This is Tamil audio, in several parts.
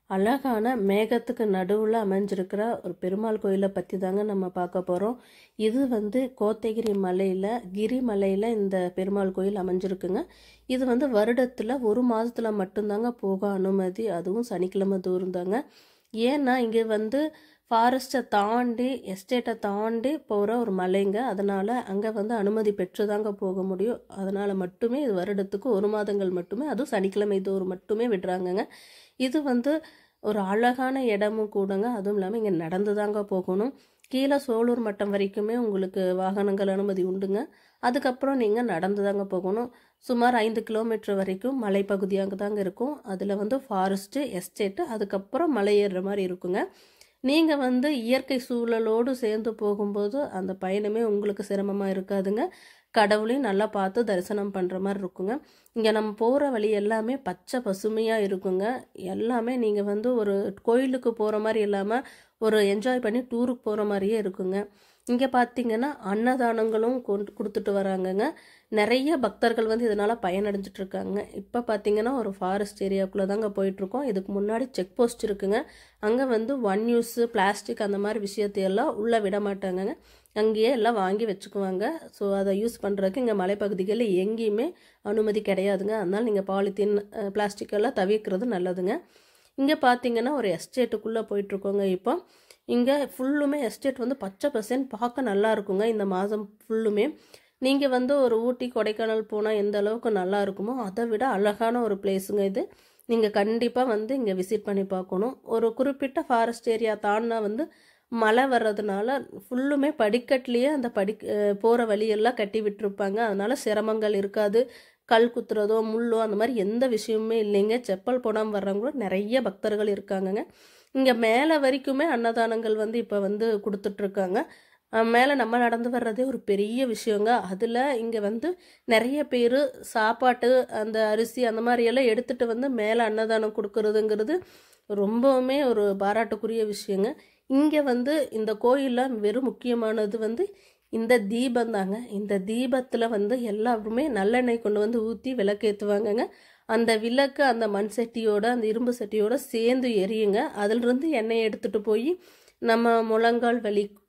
அழகான மேகத்துக்கு நடுவில் அமைஞ்சிருக்கிற ஒரு பெருமாள் கோயிலை பற்றி தாங்க நம்ம பார்க்க போகிறோம். இது கோத்தகிரி மலையில் கிரிமலையில் இந்த பெருமாள் கோயில் அமைஞ்சிருக்குங்க. இது வருடத்தில் ஒரு மாதத்தில் மட்டும்தாங்க போக அனுமதி, அதுவும் சனிக்கிழமை தூரம் தாங்க. ஏன்னா இங்கே ஃபாரஸ்ட்டை தாண்டி எஸ்டேட்டை தாண்டி போகிற ஒரு மலைங்க. அதனால் அங்கே அனுமதி பெற்று தாங்க போக முடியும். அதனால் மட்டுமே இது வருடத்துக்கு ஒரு மாதங்கள் மட்டுமே, அதுவும் சனிக்கிழமை தோறும் மட்டுமே விடுறாங்கங்க. இது ஒரு அழகான இடமும் கூடங்க. அதுவும் இல்லாமல் இங்கே நடந்து தாங்க போகணும். கீழே சோலூர் மட்டம் வரைக்குமே உங்களுக்கு வாகனங்கள் அனுமதி உண்டுங்க. அதுக்கப்புறம் நீங்கள் நடந்து தாங்க போகணும். சுமார் 5 கிலோமீட்டர் வரைக்கும் மலைப்பகுதியாக தாங்க இருக்கும். அதில் ஃபாரஸ்ட்டு எஸ்டேட்டு, அதுக்கப்புறம் மலை ஏறுற மாதிரி இருக்குங்க. நீங்கள் இயற்கை சூழலோடு சேர்ந்து போகும்போது அந்த பயணமே உங்களுக்கு சிரமமாக இருக்காதுங்க. கடவுளையும் நல்லா பார்த்து தரிசனம் பண்ணுற மாதிரி இருக்குங்க. இங்கே நம்ம போகிற வழி எல்லாமே பச்சை பசுமையாக இருக்குங்க. எல்லாமே நீங்கள் ஒரு கோயிலுக்கு போகிற மாதிரி இல்லாமல் ஒரு என்ஜாய் பண்ணி டூருக்கு போகிற மாதிரியே இருக்குங்க. இங்கே பார்த்தீங்கன்னா அன்னதானங்களும் கொடுத்துட்டு வராங்கங்க. நிறைய பக்தர்கள் இதனால் பயனடைஞ்சிட்ருக்காங்க. இப்போ பார்த்தீங்கன்னா ஒரு ஃபாரஸ்ட் ஏரியாவுக்குள்ளே தாங்க போயிட்டுருக்கோம். இதுக்கு முன்னாடி செக் போஸ்ட் இருக்குங்க. அங்கே ஒன் யூஸு பிளாஸ்டிக் அந்த மாதிரி விஷயத்தையெல்லாம் உள்ளே விட மாட்டாங்கங்க. அங்கேயே எல்லாம் வாங்கி வச்சுக்குவாங்க. ஸோ அதை யூஸ் பண்ணுறதுக்கு இங்கே மலைப்பகுதிகளில் எங்கேயுமே அனுமதி கிடையாதுங்க. அதனால் நீங்கள் பாலித்தீன் பிளாஸ்டிக்கெல்லாம் தவிர்க்கிறது நல்லதுங்க. இங்கே பார்த்தீங்கன்னா ஒரு எஸ்டேட்டுக்குள்ளே போயிட்டுருக்கோங்க. இப்போ இங்கே ஃபுல்லுமே எஸ்டேட் பச்சை பசேன்னு பார்க்க நல்லா இருக்குங்க. இந்த மாதம் ஃபுல்லுமே நீங்கள் ஒரு ஊட்டி கொடைக்கானல் போனால் எந்த அளவுக்கு நல்லா இருக்குமோ அதை விட அழகான ஒரு பிளேஸுங்க இது. நீங்கள் கண்டிப்பாக இங்கே விசிட் பண்ணி பார்க்கணும். ஒரு குறிப்பிட்ட ஃபாரஸ்ட் ஏரியா தாண்டினா மழை வர்றதுனால ஃபுல்லுமே படிக்கட்டுலேயே அந்த போகிற வழியெல்லாம் கட்டி விட்டுருப்பாங்க. அதனால் சிரமங்கள் இருக்காது. கல் குத்துறதோ முள்ளோ அந்த மாதிரி எந்த விஷயமுமே இல்லைங்க. செப்பல் போடாமல் வர்றவங்களும் நிறைய பக்தர்கள் இருக்காங்கங்க. இங்கே மேலே வரைக்குமே அன்னதானங்கள் இப்போ கொடுத்துட்ருக்காங்க. மேலே நம்ம நடந்து வர்றதே ஒரு பெரிய விஷயங்க. அதில் இங்கே நிறைய பேர் சாப்பாட்டு அந்த அரிசி அந்த மாதிரியெல்லாம் எடுத்துகிட்டு மேலே அன்னதானம் கொடுக்கறதுங்கிறது ரொம்பவுமே ஒரு பாராட்டுக்குரிய விஷயங்க. இங்கே இந்த கோயிலில் வெறும் முக்கியமானது இந்த தீபம் தாங்க. இந்த தீபத்தில் எல்லாருமே நல்லெண்ணெய் கொண்டு ஊற்றி விளக்கேற்றுவாங்கங்க. அந்த விளக்கு அந்த மண் சட்டியோட அந்த இரும்பு சட்டியோட சேர்ந்து எரியுங்க. அதிலிருந்து எண்ணெயை எடுத்துகிட்டு போய் நம்ம முழங்கால்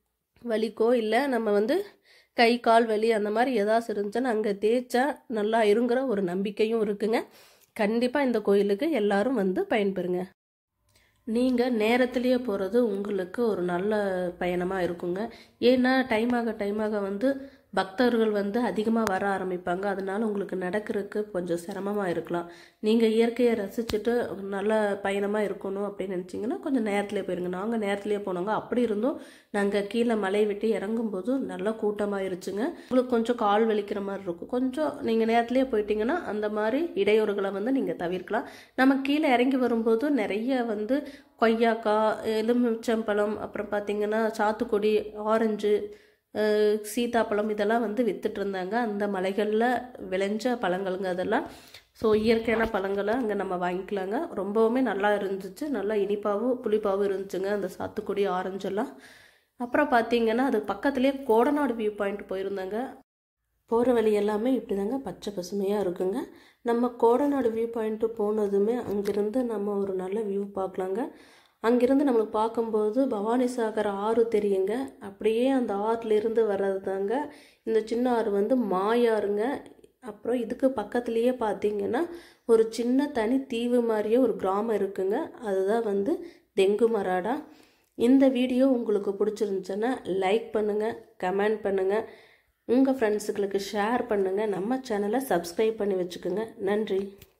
வலிக்கோ இல்லை நம்ம கை கால் வலி அந்த மாதிரி ஏதாச்சும் இருந்துச்சுன்னா அங்கே தேய்ச்சா நல்லா இருங்கிற ஒரு நம்பிக்கையும் இருக்குங்க. கண்டிப்பாக இந்த கோயிலுக்கு எல்லாரும் பயன்பெறுங்க. நீங்கள் நேரத்திலேயே போகிறது உங்களுக்கு ஒரு நல்ல பயணமாக இருக்குங்க. ஏன்னா டைம் ஆக பக்தர்கள் அதிகமாக வர ஆரம்பிப்பாங்க. அதனால் உங்களுக்கு நடக்கிறதுக்கு கொஞ்சம் சிரமமாக இருக்கலாம். நீங்கள் இயற்கையை ரசிச்சுட்டு நல்ல பயணமாக இருக்கணும் அப்படின்னு நினச்சிங்கன்னா கொஞ்சம் நேரத்திலே போயிருங்க. நாங்கள் நேரத்திலே போனோங்க. அப்படி இருந்தும் நாங்கள் கீழே மலை விட்டு இறங்கும்போது நல்லா கூட்டமாக இருச்சுங்க. உங்களுக்கு கொஞ்சம் கால் வலிக்கிற மாதிரி இருக்கும். கொஞ்சம் நீங்கள் நேரத்திலே போயிட்டீங்கன்னா அந்த மாதிரி இடையூறுகளை நீங்கள் தவிர்க்கலாம். நம்ம கீழே இறங்கி வரும்போது நிறைய கொய்யாக்காய், எலுமிச்சம்பழம், அப்புறம் பார்த்திங்கன்னா சாத்துக்குடி, ஆரஞ்சு, சீதாப்பழம் இதெல்லாம் வித்துட்டு இருந்தாங்க. அந்த மலைகளில் விளைஞ்ச பழங்களுங்க அதெல்லாம். ஸோ இயற்கையான பழங்களை அங்கே நம்ம வாங்கிக்கலாங்க. ரொம்பவுமே நல்லா இருந்துச்சு. நல்லா இனிப்பாகவும் புளிப்பாகவும் இருந்துச்சுங்க அந்த சாத்துக்குடி, ஆரஞ்செல்லாம். அப்புறம் பார்த்திங்கன்னா அது பக்கத்துலேயே கோடநாடு வியூ பாயிண்ட் போயிருந்தாங்க. போகிற வழி எல்லாமே இப்படி தாங்க பச்சை பசுமையாக இருக்குங்க. நம்ம கோடநாடு வியூ பாயிண்ட்டு போனதுமே அங்கேருந்து நம்ம ஒரு நல்ல வியூ பார்க்கலாங்க. அங்கேருந்து நம்மளுக்கு பார்க்கும்போது பவானிசாகர் ஆறு தெரியுங்க. அப்படியே அந்த ஆறுலேருந்து வர்றது தாங்க இந்த சின்ன ஆறு மாயாருங்க. அப்புறம் இதுக்கு பக்கத்துலேயே பார்த்திங்கன்னா ஒரு சின்ன தனி தீவு மாதிரியே ஒரு கிராமம் இருக்குங்க. அதுதான் தெங்குமராடா. இந்த வீடியோ உங்களுக்கு பிடிச்சிருந்துச்சுன்னா லைக் பண்ணுங்கள், கமெண்ட் பண்ணுங்கள், உங்கள் ஃப்ரெண்ட்ஸுங்களுக்கு ஷேர் பண்ணுங்கள். நம்ம சேனலை சப்ஸ்கிரைப் பண்ணி வச்சுக்கோங்க. நன்றி.